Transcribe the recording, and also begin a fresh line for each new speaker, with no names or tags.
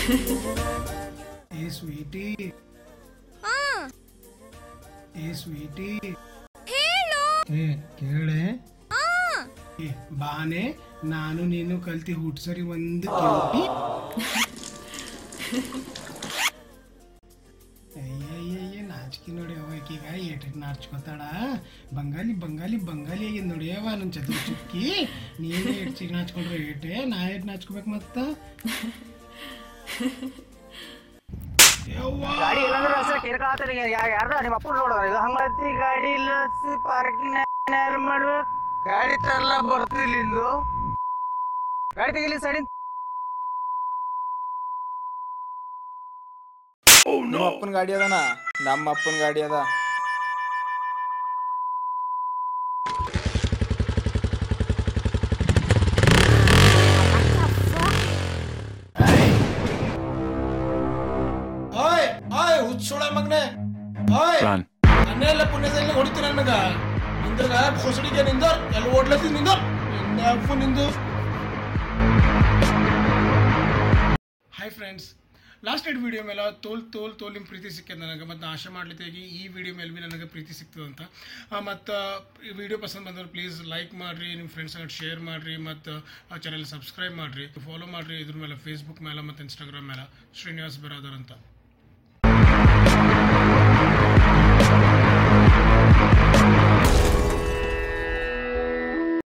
ए स्वीटी ए स्वीटी ಕೇಳೆ ಬಾನೆ ನಾನು ನೀನು ಕಲ್ತಿ ಹುಟ್ಸರಿ ಒಂದು ಕ್ಯೂಟಿ ಅಯ್ಯಯ್ಯ ನಾಚಿಕೆ ನೋಡಿ ಅವಕೀಗ ಏಟಿಗೆ ನಾಚ್ಕೋತಾಳ ಬಂಗಾಲಿ ಬಂಗಾಲಿ ಬಂಗಾಲಿ ಆಗಿ ನೋಡಿಯವ ನನ್ನ ಚದುರು ಚುಕ್ಕಿ ನೀನು ಹೆಚ್ಚಿಗೆ ನಾಚ್ಕೊಂಡ್ರೆ ಏಟೆ ನಾ ಏಟ್ ನಾಚ್ಕೋಬೇಕು ಮತ್ತ
ಗಾಡಿ ಇಲ್ಲಂದ್ರೆ ಅಷ್ಟೇ ಕಿರ್ಕಾತರಿ ಯಾರ್ದ ನಿಮ್ಮ ಅಪ್ಪ ನೋಡೋದು ಇದು ಹಂಗತಿ ಗಾಡಿ ಇಲ್ಲ ಪಾರ್ಕಿಂಗ್ ಯಾರು ಮಾಡ್ಬೇಕು ಗಾಡಿ ತರಲ್ಲ ಬರ್ತಿಲ್ಲ ಇಂದು ಗಾಡಿ ತೆಗಿಲಿ ಸೈಡಿ
ನಿಮ್ಮ ಅಪ್ಪನ ಗಾಡಿ ಅದನ ನಮ್ಮ ಅಪ್ಪನ ಗಾಡಿ ಅದ
ಹುಚ್ಚೋಳ ಮಗನೆ ನನ್ನೆಲ್ಲ ಪುಣ್ಯದಲ್ಲಿ ಹೊಡಿತು ನನಗ ನಿಂದ್ರಗ ಹೊಸಡಿಗೆ ನಿಂದ ಎಲ್ಲ ಓಡ್ಲತ್ತಿ ನಿಂದ ನಿಂದು hi friends last date video ಮೇಲೆ ತೋಲ್ ನಿಮ್ಮ ಪ್ರೀತಿ ಸಿಕ್ಕಿದೆ ನನಗೆ ಮತ್ತು ಆಶೆ ಮಾಡ್ಲಿತ್ತಾಗಿ ಈ ವಿಡಿಯೋ ಮೇಲೆ ಭೀ ನನಗೆ ಪ್ರೀತಿ ಸಿಗ್ತದಂತ ಮತ್ತು ಈ ವಿಡಿಯೋ ಪಸಂದ್ ಬಂದವ್ರು ಪ್ಲೀಸ್ ಲೈಕ್ ಮಾಡಿರಿ ನಿಮ್ಮ ಫ್ರೆಂಡ್ಸ್ ಹಂಗೆ ಶೇರ್ ಮಾಡಿರಿ ಮತ್ತು ಆ ಚಾನಲ್ ಸಬ್ಸ್ಕ್ರೈಬ್ ಮಾಡಿರಿ ಫಾಲೋ ಮಾಡಿರಿ ಇದ್ರ ಮೇಲೆ ಫೇಸ್ಬುಕ್ ಮೇಲೆ ಮತ್ತು ಇನ್ಸ್ಟಾಗ್ರಾಮ್ ಮೇಲೆ ಶ್ರೀನಿವಾಸ್ ಬಿರಾದರ್ ಅಂತ